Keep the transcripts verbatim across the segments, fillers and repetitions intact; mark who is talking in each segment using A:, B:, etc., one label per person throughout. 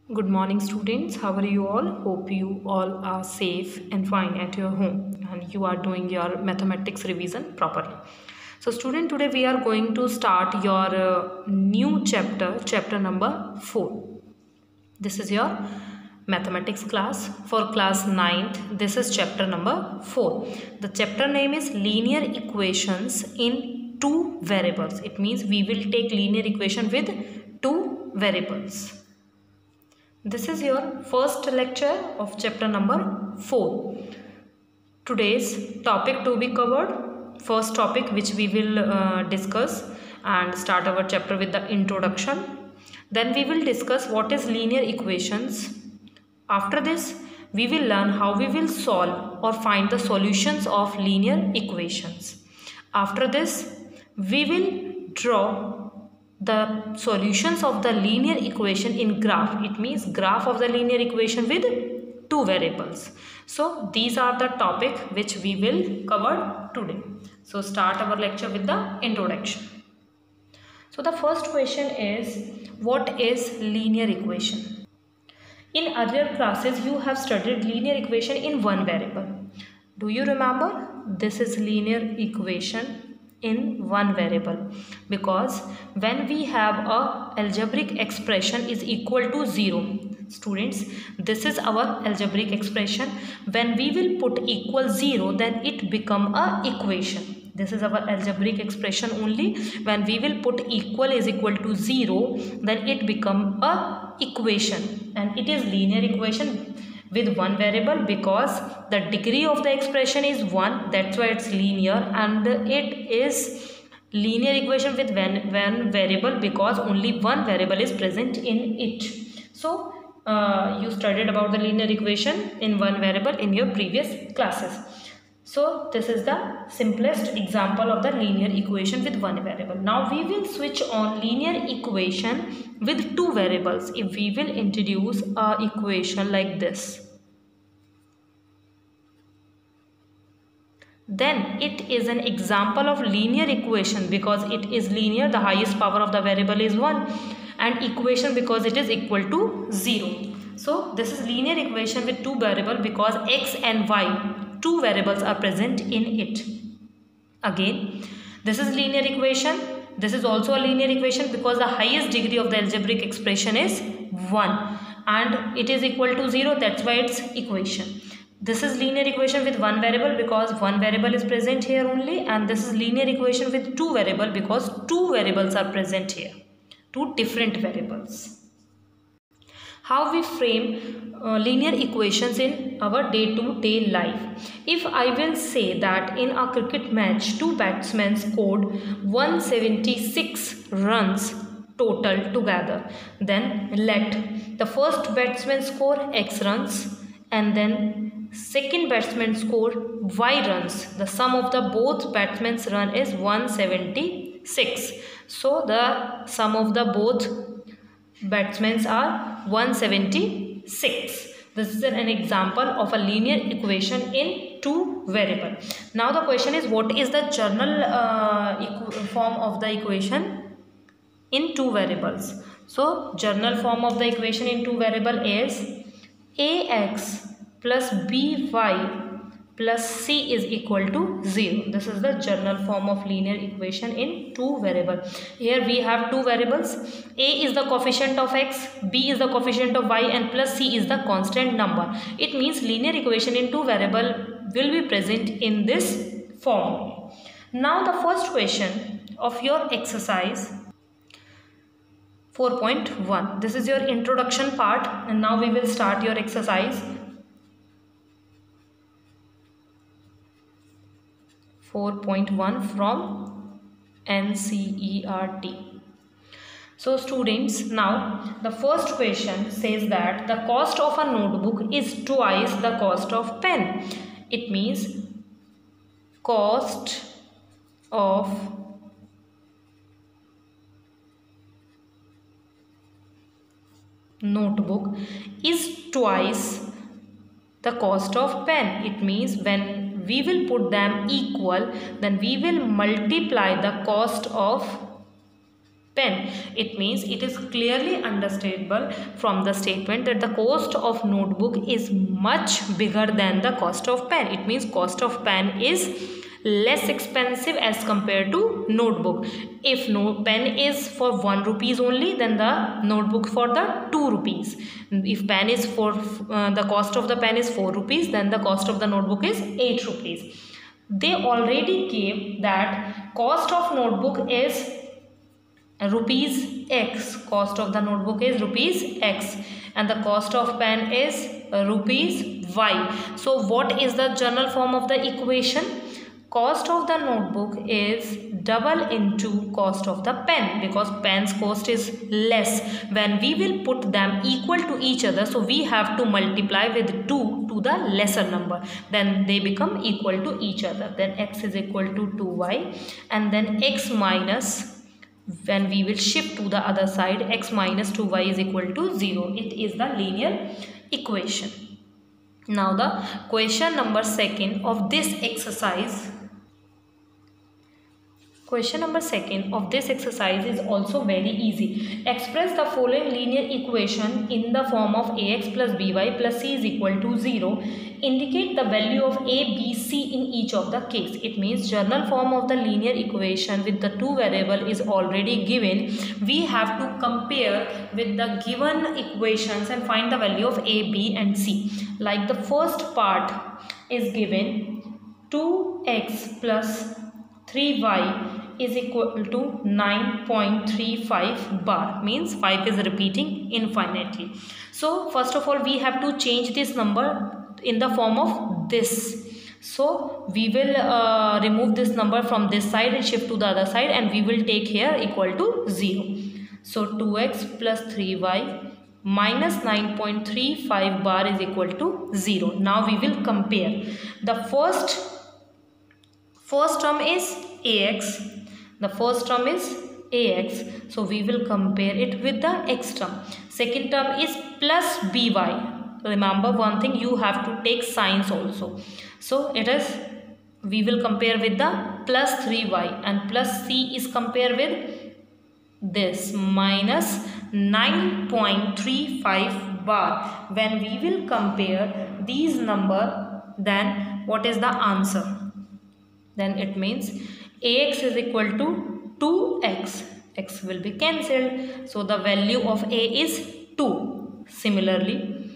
A: Good morning, students. How are you all? Hope you all are safe and fine at your home and you are doing your mathematics revision properly. So, student, today we are going to start your uh, new chapter, chapter number four. This is your mathematics class for class ninth. This is chapter number four. The chapter name is linear equations in two variables. It means we will take linear equation with two variables. This is your first lecture of chapter number four. Today's topic to be covered, first topic which we will uh, discuss and start our chapter with the introduction. Then we will discuss what is linear equations. After this, we will learn how we will solve or find the solutions of linear equations. After this, we will draw the solutions of the linear equation in graph. It means graph of the linear equation with two variables. So these are the topic which we will cover today. So start our lecture with the introduction. So the first question is, what is linear equation? In earlier classes you have studied linear equation in one variable. Do you remember? This is linear equation in one variable, because when we have a algebraic expression is equal to zero, students, this is our algebraic expression. When we will put equal zero, then it become a equation. This is our algebraic expression only. When we will put equal is equal to zero, then it become a equation, and it is linear equation with one variable because the degree of the expression is one. That's why it's linear, and it is linear equation with one, one variable because only one variable is present in it. So uh, you studied about the linear equation in one variable in your previous classes. So this is the simplest example of the linear equation with one variable. Now we will switch on linear equation with two variables. If we will introduce a equation like this, then it is an example of linear equation because it is linear. The highest power of the variable is one, and equation because it is equal to zero. So this is linear equation with two variables because x and y, two variables are present in it. Again, this is linear equation. This is also a linear equation because the highest degree of the algebraic expression is one and it is equal to zero. That's why it's equation. This is linear equation with one variable because one variable is present here only, and this is linear equation with two variables because two variables are present here, two different variables. How we frame uh, linear equations in our day-to-day life. If I will say that in a cricket match, two batsmen scored one hundred seventy-six runs total together, then let the first batsman score X runs and then second batsman score Y runs. The sum of the both batsmen's run is one hundred seventy-six. So the sum of the both batsmen are one hundred seventy-six. This is an example of a linear equation in two variable. Now the question is, what is the journal uh, form of the equation in two variables? So journal form of the equation in two variable is ax plus by plus c is equal to zero. This is the journal form of linear equation in two variable. Here we have two variables. A is the coefficient of x, b is the coefficient of y, and plus c is the constant number. It means linear equation in two variable will be present in this form. Now the first question of your exercise four point one. This is your introduction part, and now we will start your exercise four point one from N C E R T. So students, now the first question says that the cost of a notebook is twice the cost of pen. It means cost of notebook is twice the cost of pen. It means when we will put them equal, then we will multiply the cost of pen. It means it is clearly understandable from the statement that the cost of notebook is much bigger than the cost of pen. It means cost of pen is less expensive as compared to notebook. If no pen is for one rupees only, then the notebook for the two rupees. If pen is for uh, the cost of the pen is four rupees, then the cost of the notebook is eight rupees. They already gave that cost of notebook is rupees X. Cost of the notebook is rupees X and the cost of pen is rupees Y. So what is the general form of the equation? Cost of the notebook is double into cost of the pen, because pen's cost is less. When we will put them equal to each other, so we have to multiply with two to the lesser number, then they become equal to each other. Then X is equal to two Y, and then X minus, when we will shift to the other side, X minus two Y is equal to zero. It is the linear equation. Now the question number second of this exercise Question number second of this exercise is also very easy. Express the following linear equation in the form of ax plus by plus c is equal to zero. Indicate the value of a, b, c in each of the case. It means general form of the linear equation with the two variable is already given. We have to compare with the given equations and find the value of a, b and c. Like the first part is given two x plus three y is equal to nine point three five bar, means five is repeating infinitely. So first of all we have to change this number in the form of this. So we will uh, remove this number from this side and shift to the other side, and we will take here equal to zero. So two x plus three y minus nine point three five bar is equal to zero. Now we will compare. The first first term is ax. The first term is ax. So we will compare it with the x term. Second term is plus by. Remember one thing, you have to take signs also. So it is, we will compare with the plus three y, and plus c is compared with this minus nine point three five bar. When we will compare these number, then what is the answer? Then it means ax is equal to two x. X will be cancelled. So the value of a is two. Similarly,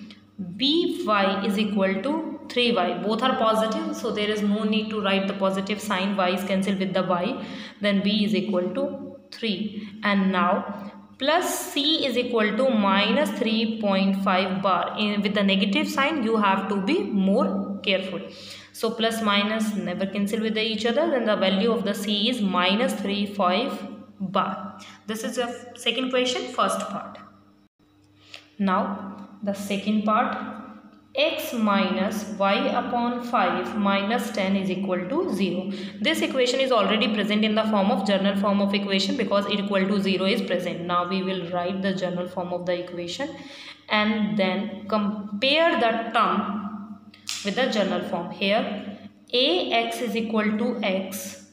A: by is equal to three y. Both are positive, so there is no need to write the positive sign. Y is cancelled with the y. Then b is equal to three. And now plus c is equal to minus three point five bar. In, with the negative sign, you have to be more careful. So plus minus never cancel with each other. Then the value of the c is minus three point five bar. This is the second question, first part. Now the second part, x minus y upon five minus ten is equal to zero. This equation is already present in the form of general form of equation because it equal to zero is present. Now we will write the general form of the equation and then compare the term with the general form. Here ax is equal to x,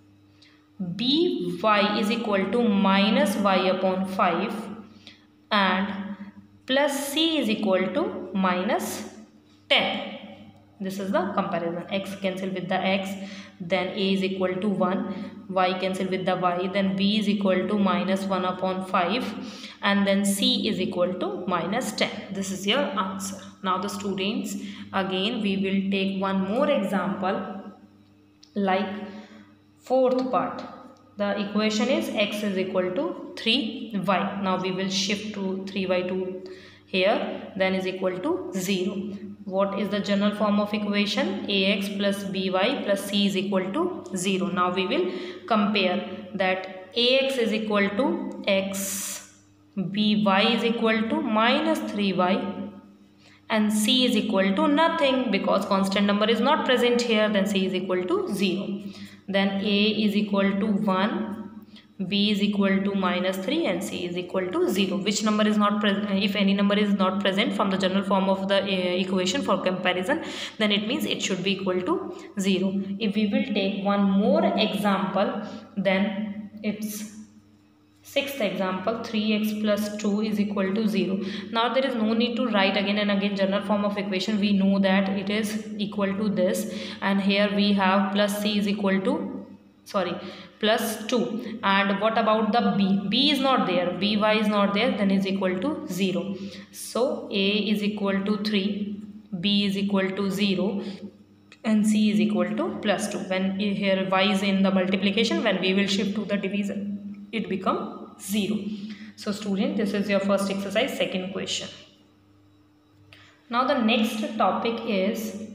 A: by is equal to minus y upon five, and plus c is equal to minus ten. This is the comparison. X cancel with the x, then a is equal to one, y cancel with the y, then b is equal to minus one upon five, and then c is equal to minus ten. This is your answer. Now the students, again we will take one more example, like fourth part. The equation is x is equal to three y. Now we will shift to three y to here, then is equal to zero. What is the general form of equation? Ax plus by plus c is equal to zero. Now we will compare that ax is equal to x, by is equal to minus three y, and c is equal to nothing because constant number is not present here. Then c is equal to zero. Then a is equal to one, b is equal to minus three, and c is equal to zero. Which number is not present? If any number is not present from the general form of the uh, equation for comparison, then it means it should be equal to zero. If we will take one more example, then it's Sixth example, three x plus two is equal to zero. Now there is no need to write again and again general form of equation. We know that it is equal to this, and here we have plus c is equal to, sorry, plus two. And what about the b? B is not there, by is not there, then is equal to zero. So a is equal to three, b is equal to zero, and c is equal to plus two. When here y is in the multiplication, when we will shift to the division, it become zero. So student, this is your first exercise, second question. Now the next topic is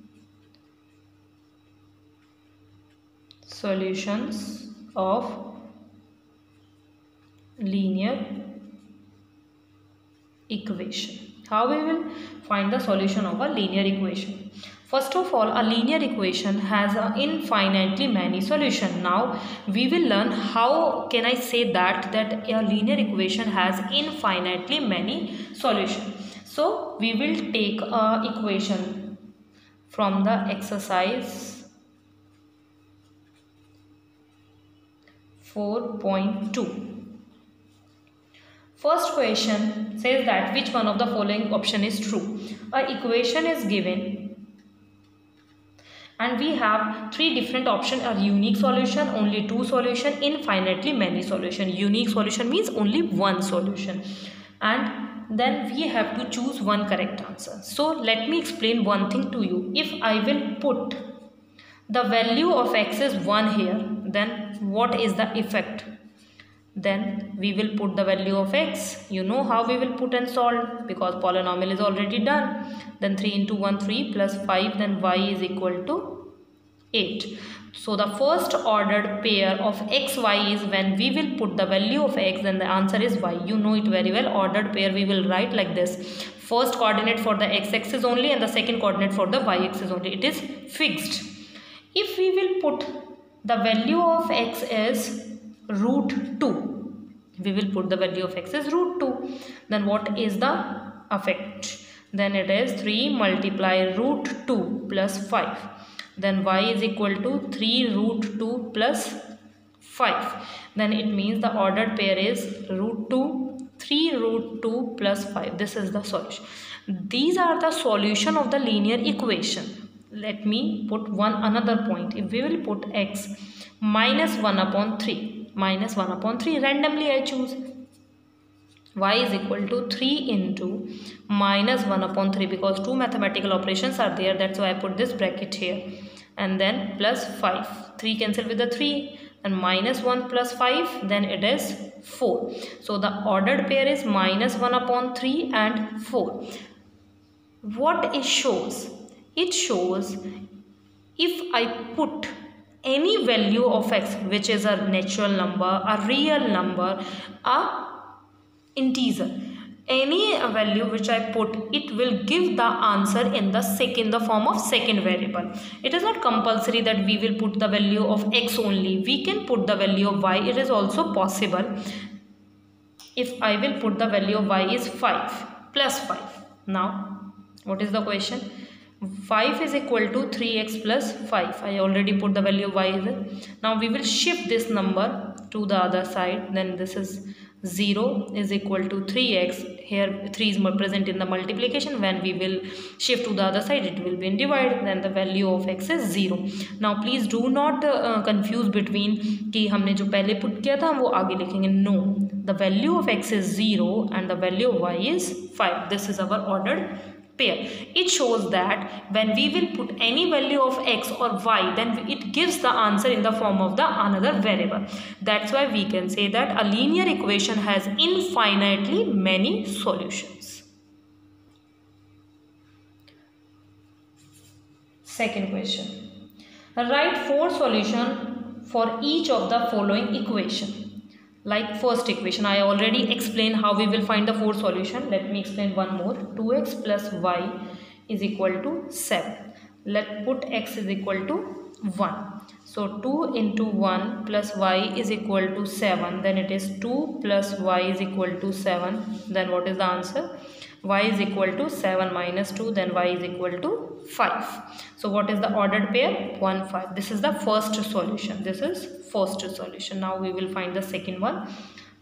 A: solutions of linear equation. How we will find the solution of a linear equation? First of all, a linear equation has a infinitely many solutions. Now we will learn how can I say that that a linear equation has infinitely many solutions. So we will take a equation from the exercise four point two. First question says that which one of the following option is true. A equation is given and we have three different options: a unique solution, only two solution, infinitely many solution. Unique solution means only one solution, and then we have to choose one correct answer. So let me explain one thing to you. If I will put the value of x is one here, then what is the effect? Then we will put the value of x. You know how we will put and solve, because polynomial is already done. Then three into one, three, plus five, then y is equal to eight. So the first ordered pair of x, y is when we will put the value of x, then the answer is y. You know it very well. Ordered pair we will write like this. First coordinate for the x-axis only and the second coordinate for the y-axis only. It is fixed. If we will put the value of x is root two, we will put the value of x is root two, then what is the effect? Then it is three multiply root two plus five, then y is equal to three root two plus five. Then it means the ordered pair is root two, three root two plus five. This is the solution. These are the solution of the linear equation. Let me put one another point. If we will put x minus one upon three, minus one upon three, randomly I choose, y is equal to three into minus one upon three, because two mathematical operations are there, that's why I put this bracket here, and then plus five, three cancel with the three, and minus one plus five, then it is four. So the ordered pair is minus one upon three and four. What it shows? It shows if I put any value of x, which is a natural number, a real number, a integer, any value which I put, it will give the answer in the second, the form of second variable. It is not compulsory that we will put the value of x only. We can put the value of y. It is also possible. If I will put the value of y is five plus five. Now, what is the question? five is equal to three x plus five. I already put the value of y here. Now we will shift this number to the other side. Then this is zero is equal to three x. Here three is present in the multiplication. When we will shift to the other side, it will be in divide. Then the value of x is zero. Now please do not uh, confuse between कि हमने जो पहले put किया था वो आगे लिखेंगे. No, the value of x is zero and the value of y is five. This is our ordered pair. It shows that when we will put any value of x or y, then it gives the answer in the form of the another variable. That's why we can say that a linear equation has infinitely many solutions. Second question. Write four solutions for each of the following equation. Like first equation, I already explained how we will find the four solution. Let me explain one more. two x plus y is equal to seven. Let put x is equal to one. So two into one plus y is equal to seven. Then it is two plus y is equal to seven. Then what is the answer? Y is equal to seven minus two. Then y is equal to five. So what is the ordered pair? one, five. This is the first solution. This is first solution. Now we will find the second one.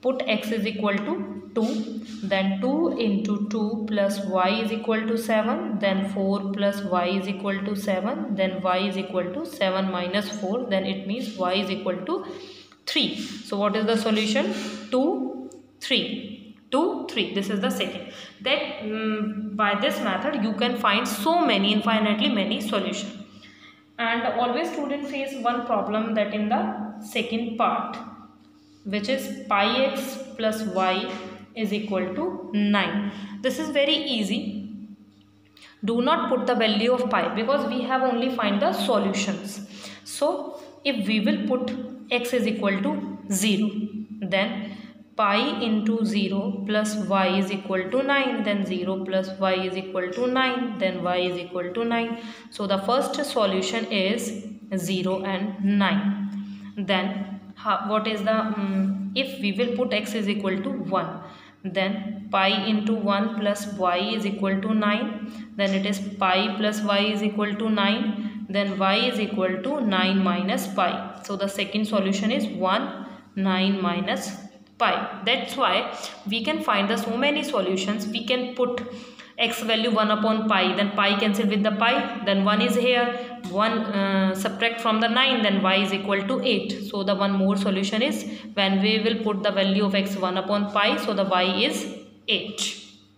A: put x is equal to two, then two into two plus y is equal to seven, then four plus y is equal to seven, then y is equal to seven minus four, then it means y is equal to three. So what is the solution? two, three, two, three. This is the second. That um, by this method you can find so many, infinitely many solutions. And always students face one problem, that in the second part, which is pi x plus y is equal to nine. This is very easy. Do not put the value of pi, because we have only find the solutions. So if we will put x is equal to zero, then pi into zero plus y is equal to nine, then zero plus y is equal to nine, then y is equal to nine. So the first solution is zero and nine. Then how, what is the um, if we will put x is equal to one, then pi into one plus y is equal to nine, then it is pi plus y is equal to nine, then y is equal to nine minus pi. So the second solution is one, nine minus pi. That's why we can find the so many solutions. We can put x value one upon pi, then pi cancel with the pi, then one is here, one uh, subtract from the nine, then y is equal to eight. So the one more solution is when we will put the value of x one upon pi, so the y is eight.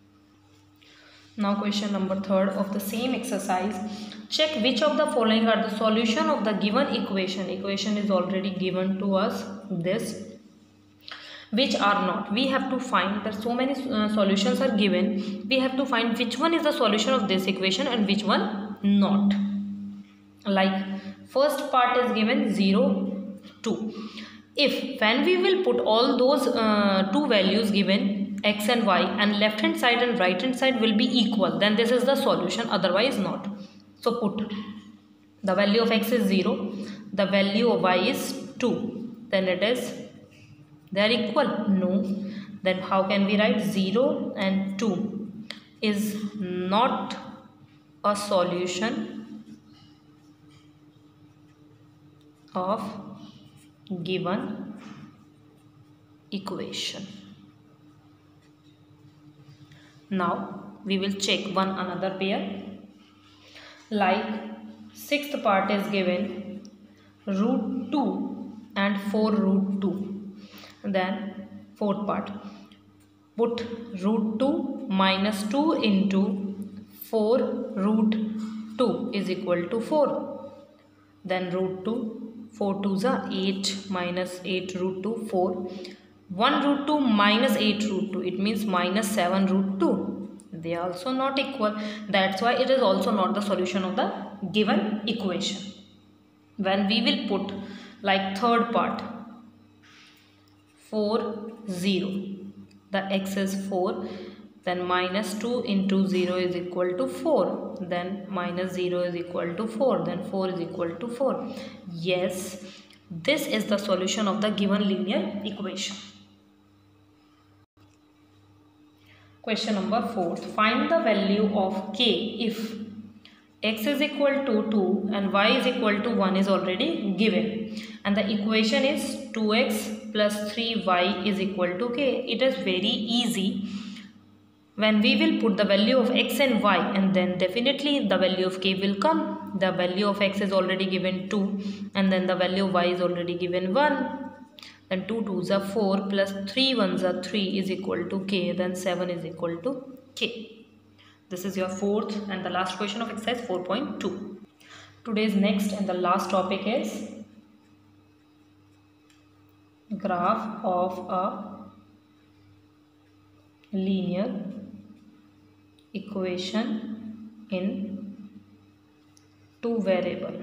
A: Now question number third of the same exercise. Check which of the following are the solution of the given equation. Equation is already given to us, this. Which are not. We have to find that so many uh, solutions are given. We have to find which one is the solution of this equation and which one not. Like first part is given zero, two. If when we will put all those uh, two values given, x and y, and left hand side and right hand side will be equal, then this is the solution, otherwise not. So put the value of x is zero, the value of y is two, then it is they are equal? No. Then how can we write zero and two is not a solution of given equation. Now we will check one another pair. Like sixth part is given root two and four root two. Then fourth part, put root two minus two into four root two is equal to four. Then root two, four twos are eight, minus eight root two, four. one root two minus eight root two, it means minus seven root two. They are also not equal. That's why it is also not the solution of the given equation. When we will put like third part, four, zero, the x is four, then minus two into zero is equal to four, then minus zero is equal to four, then four is equal to four. Yes, this is the solution of the given linear equation. Question number four. Find the value of k if x is equal to two and y is equal to one is already given, and the equation is two x plus three y is equal to k. It is very easy. When we will put the value of x and y, and then definitely the value of k will come. The value of x is already given two, and then the value of y is already given one. Then two twos are four plus three ones are three is equal to k. Then seven is equal to k. This is your fourth and the last question of exercise four point two. Today's next and the last topic is graph of a linear equation in two variable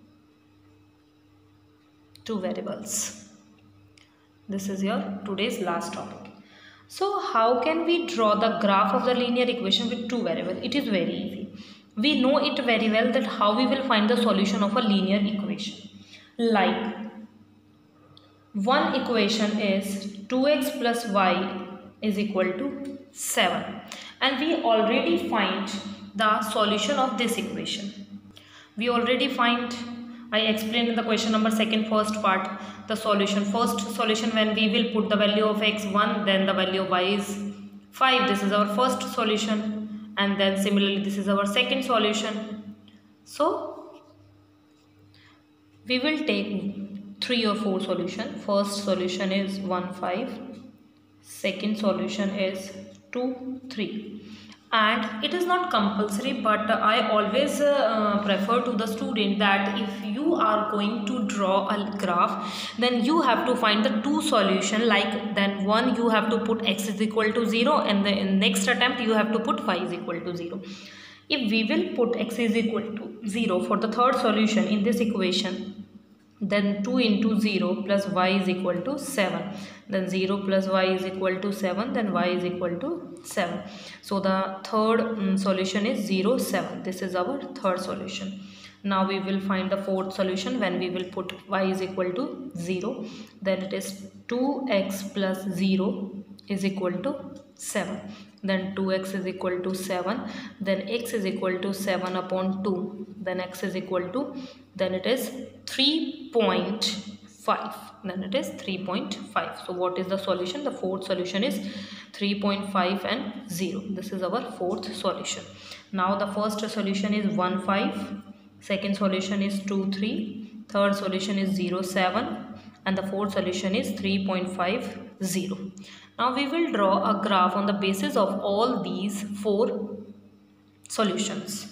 A: two variables. This is your today's last topic. So how can we draw the graph of the linear equation with two variables? It is very easy. We know it very well that how we will find the solution of a linear equation. Like one equation is two x plus y is equal to seven, and we already find the solution of this equation. We already find I explained in the question number second first part the solution. First solution, when we will put the value of x one, then the value of y is five. This is our first solution, and then similarly this is our second solution. So we will take three or four solution. First solution is one five, second solution is two three. And it is not compulsory, but I always uh, prefer to the student that if you are going to draw a graph, then you have to find the two solution. Like then one you have to put x is equal to zero, and the next attempt you have to put y is equal to zero. If we will put x is equal to zero for the third solution in this equation, then two into zero plus y is equal to seven, then zero plus y is equal to seven, then y is equal to seven. So the third um, solution is zero seven. This is our third solution. Now we will find the fourth solution. When we will put y is equal to zero, then it is two x plus zero is equal to seven, then two x is equal to seven, then x is equal to seven upon two, then x is equal to, then it is three point five, then it is three point five. So what is the solution? The fourth solution is three point five and zero. This is our fourth solution. Now the first solution is one five, second solution is two three, third solution is zero seven, and the fourth solution is three point five zero. Now we will draw a graph on the basis of all these four solutions.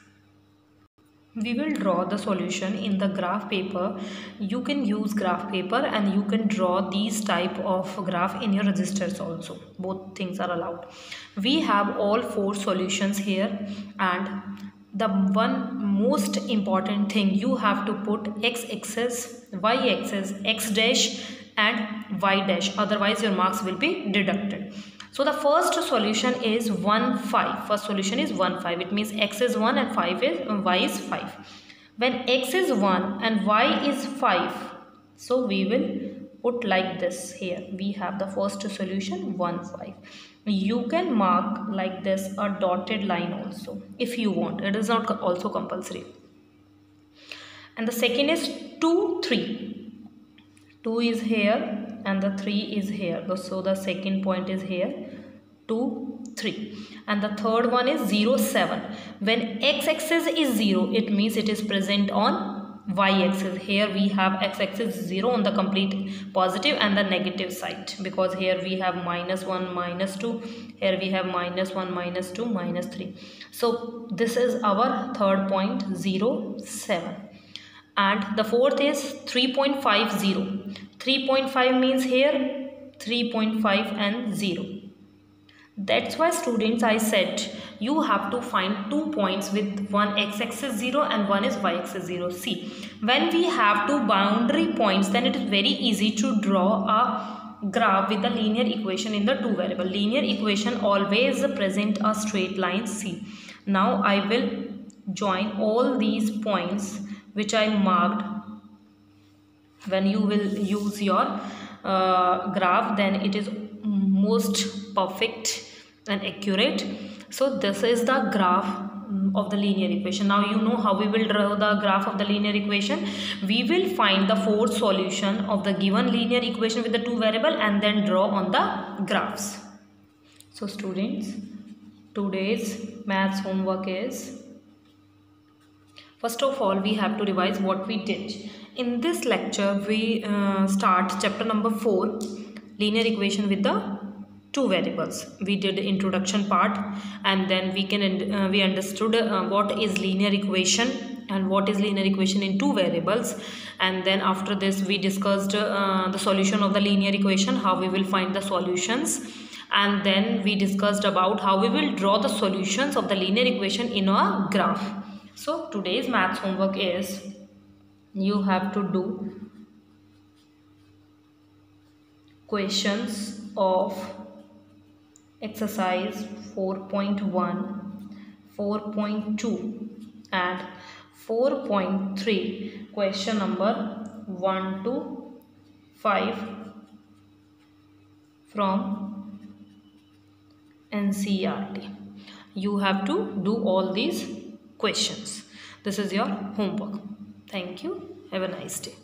A: We will draw the solution in the graph paper. You can use graph paper and you can draw these type of graph in your registers also. Both things are allowed. We have all four solutions here, and the one most important thing, you have to put x-axis, y-axis, x dash and y dash, otherwise your marks will be deducted. So the first solution is one five. First solution is one five. It means x is one and five is y is five. When x is one and y is five, so we will put like this. Here we have the first solution one five. You can mark like this a dotted line also if you want. It is not also compulsory. And the second is two three. two is here and the three is here. So the second point is here, two three. And the third one is zero seven. When x-axis is zero, it means it is present on y-axis. Here we have x-axis zero on the complete positive and the negative side, because here we have minus one, minus two, here we have minus one, minus two, minus three. So this is our third point, zero seven. And the fourth is three point five zero. three point five means here three point five and zero. That's why students, I said you have to find two points with one x-axis zero and one is y-axis zero. See, when we have two boundary points, then it is very easy to draw a graph with the linear equation in the two variable. Linear equation always present a straight line. See, now I will join all these points which I marked. When you will use your uh, graph, then it is most perfect and accurate. So this is the graph of the linear equation. Now you know how we will draw the graph of the linear equation. We will find the fourth solution of the given linear equation with the two variable and then draw on the graphs. So students, today's maths homework is, first of all, we have to revise what we did. In this lecture, we uh, start chapter number four, linear equation with the two variables. We did the introduction part, and then we can uh, we understood uh, what is linear equation and what is linear equation in two variables. And then after this, we discussed uh, the solution of the linear equation, how we will find the solutions. And then we discussed about how we will draw the solutions of the linear equation in a graph. So today's maths homework is, you have to do questions of exercise four point one, four point two and four point three, question number one to five from N C E R T. You have to do all these questions. This is your homework. Thank you. Have a nice day.